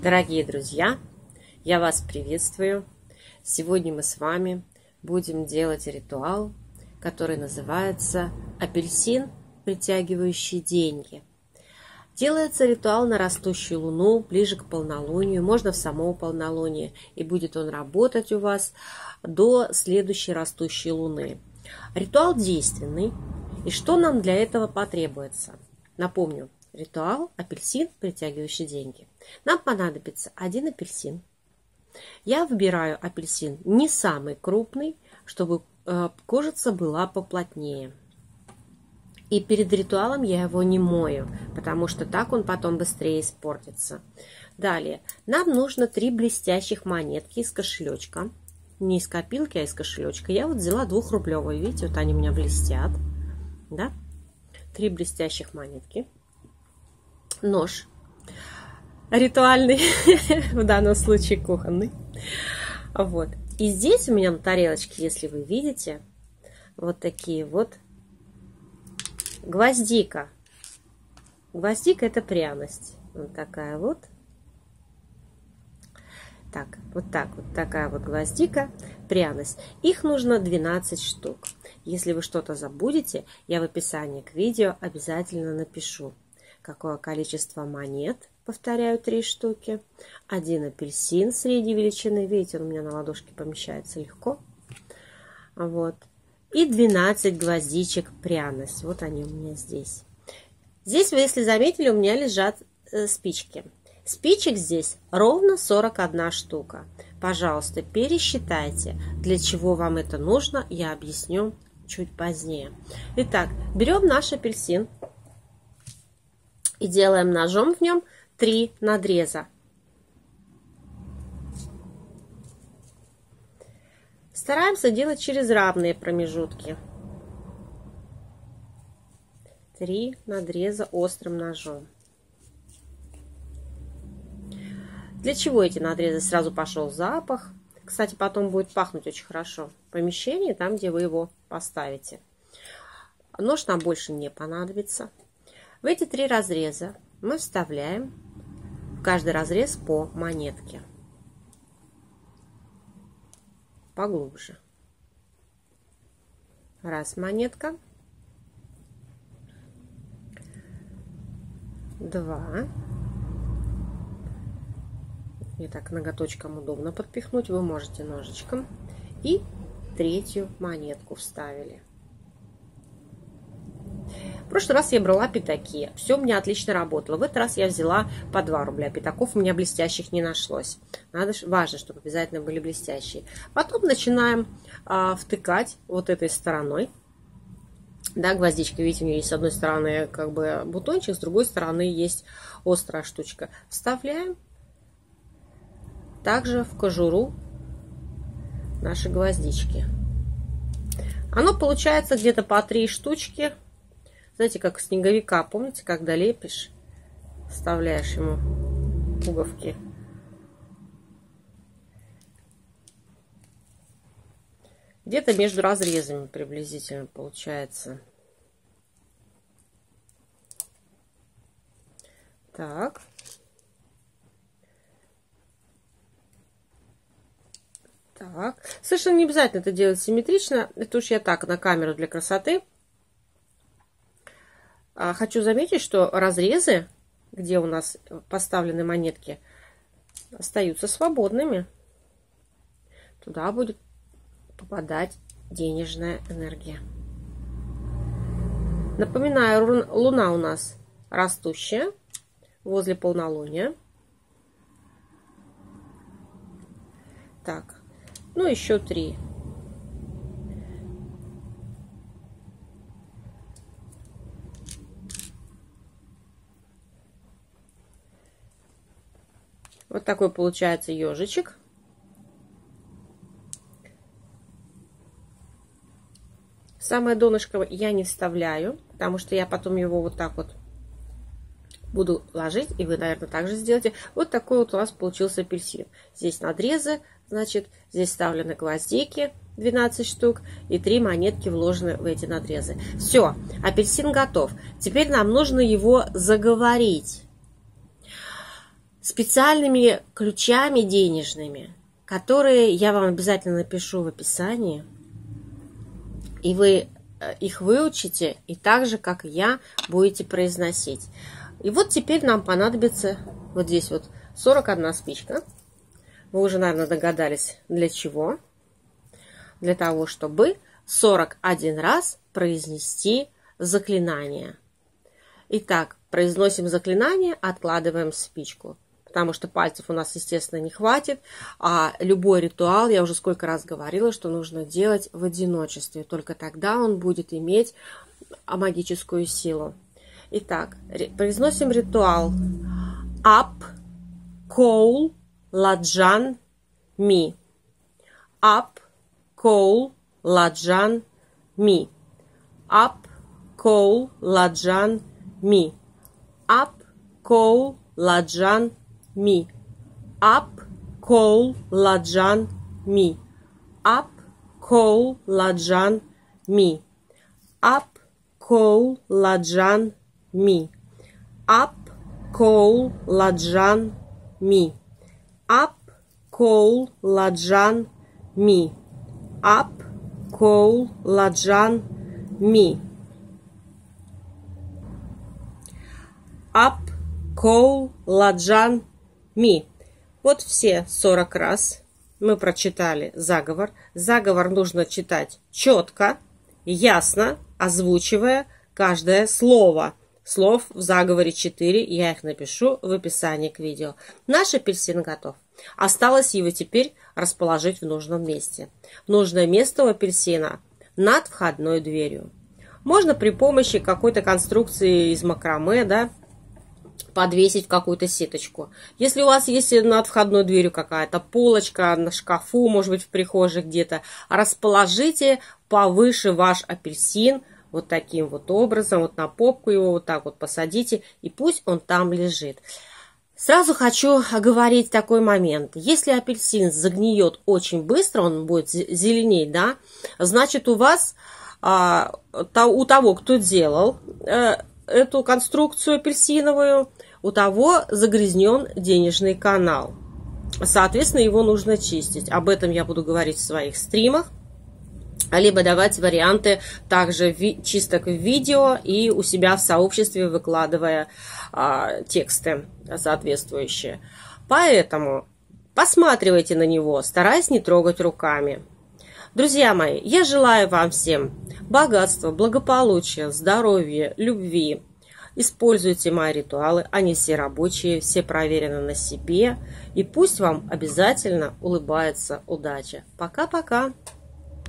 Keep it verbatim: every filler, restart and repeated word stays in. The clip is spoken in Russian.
Дорогие друзья, я вас приветствую. Сегодня мы с вами будем делать ритуал, который называется «Апельсин, притягивающий деньги». Делается ритуал на растущую луну, ближе к полнолунию, можно в само полнолуние, и будет он работать у вас до следующей растущей луны. Ритуал действенный, и что нам для этого потребуется? Напомню, ритуал «Апельсин, притягивающий деньги». Нам понадобится один апельсин. Я выбираю апельсин не самый крупный, чтобы кожица была поплотнее. И перед ритуалом я его не мою, потому что так он потом быстрее испортится. Далее, нам нужно три блестящих монетки из кошелечка. Не из копилки, а из кошелечка. Я вот взяла двухрублевые, видите, вот они у меня блестят. Да? Три блестящих монетки. Нож ритуальный, в данном случае кухонный. Вот. И здесь у меня на тарелочке, если вы видите, вот такие вот гвоздика. Гвоздика — это пряность. Вот такая вот. Так, вот так вот, такая вот гвоздика, пряность. Их нужно двенадцать штук. Если вы что-то забудете, я в описании к видео обязательно напишу, какое количество монет. Повторяю, три штуки. Один апельсин средней величины. Видите, он у меня на ладошке помещается легко. Вот. И двенадцать гвоздичек пряность. Вот они у меня здесь. Здесь, вы если заметили, у меня лежат э, спички. Спичек здесь ровно сорок одна штука. Пожалуйста, пересчитайте, для чего вам это нужно. Я объясню чуть позднее. Итак, берем наш апельсин и делаем ножом в нем три надреза. Стараемся делать через равные промежутки. Три надреза острым ножом. Для чего эти надрезы? Сразу пошел запах. Кстати, потом будет пахнуть очень хорошо в помещении, там, где вы его поставите. Нож нам больше не понадобится. В эти три разреза мы вставляем в каждый разрез по монетке. Поглубже. Раз монетка. Два. И так ноготочком удобно подпихнуть. Вы можете ножичком. И третью монетку вставили. В прошлый раз я брала пятаки. Все у меня отлично работало. В этот раз я взяла по два рубля. Пятаков у меня блестящих не нашлось. Надо, важно, чтобы обязательно были блестящие. Потом начинаем а, втыкать вот этой стороной. Да, гвоздичка, видите, у нее есть с одной стороны как бы бутончик, с другой стороны есть острая штучка. Вставляем также в кожуру наши гвоздички. Оно получается где-то по три штучки. Знаете, как снеговика, помните, когда лепишь, вставляешь ему пуговки. Где-то между разрезами приблизительно получается. Так. Так. Совершенно не обязательно это делать симметрично. Это уж я так, на камеру для красоты. Хочу заметить, что разрезы, где у нас поставлены монетки, остаются свободными. Туда будет попадать денежная энергия. Напоминаю, луна у нас растущая возле полнолуния. Так, ну еще три. Вот такой получается ежичек. Самое донышко я не вставляю, потому что я потом его вот так вот буду ложить, и вы, наверное, также сделаете. Вот такой вот у нас получился апельсин. Здесь надрезы, значит, здесь вставлены гвоздики, двенадцать штук, и три монетки вложены в эти надрезы. Все, апельсин готов. Теперь нам нужно его заговорить. специальными ключами денежными, которые я вам обязательно напишу в описании, и вы их выучите, и так же, как и я, будете произносить. И вот теперь нам понадобится вот здесь вот сорок одна спичка. Вы уже, наверное, догадались, для чего. Для того, чтобы сорок один раз произнести заклинание. Итак, произносим заклинание, откладываем спичку. Потому что пальцев у нас, естественно, не хватит. А любой ритуал, я уже сколько раз говорила, что нужно делать в одиночестве. Только тогда он будет иметь магическую силу. Итак, произносим ритуал. Ап, коул, ладжан, ми. Ап, коул, ладжан, ми. Ап, коул, ладжан, ми. Ап, коул, ладжан, ми. Ап, коул, ладжан, ми. Ап, коул, ладжан, ми. Ап, коул, ладжан, ми. Ап, коул, ладжан, ми. Ап, коул, ладжан, ми. Ап, коул, ладжан, ми. Ап, коул, ладжан, ми. Вот все сорок раз мы прочитали заговор. Заговор нужно читать четко, ясно, озвучивая каждое слово. Слов в заговоре четыре, я их напишу в описании к видео. Наш апельсин готов. Осталось его теперь расположить в нужном месте. Нужное место у апельсина над входной дверью. Можно при помощи какой-то конструкции из макраме, да, подвесить в какую-то сеточку. Если у вас есть над входной дверью какая-то полочка на шкафу, может быть, в прихожей где-то, расположите повыше ваш апельсин вот таким вот образом, вот на попку его вот так вот посадите, и пусть он там лежит. Сразу хочу оговорить такой момент. Если апельсин загниет очень быстро, он будет зеленеть, да, значит, у вас, а, у того, кто делал а, эту конструкцию апельсиновую, у того загрязнен денежный канал. Соответственно, его нужно чистить. Об этом я буду говорить в своих стримах, либо давать варианты также ви чисток в видео и у себя в сообществе, выкладывая а, тексты соответствующие. Поэтому посматривайте на него, стараясь не трогать руками. Друзья мои, я желаю вам всем богатства, благополучия, здоровья, любви. Используйте мои ритуалы, они все рабочие, все проверены на себе. И пусть вам обязательно улыбается удача. Пока-пока!